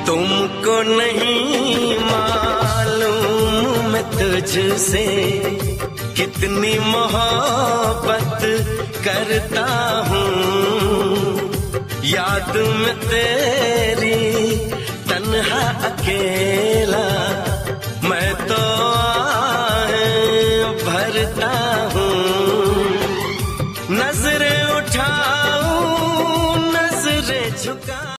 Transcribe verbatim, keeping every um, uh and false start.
तुमको नहीं मालूम मैं तुझसे कितनी मोहब्बत करता हूँ। याद में तेरी तन्हा अकेला मैं तो आहें भरता हूँ। नजरें उठाऊं नजरें झुका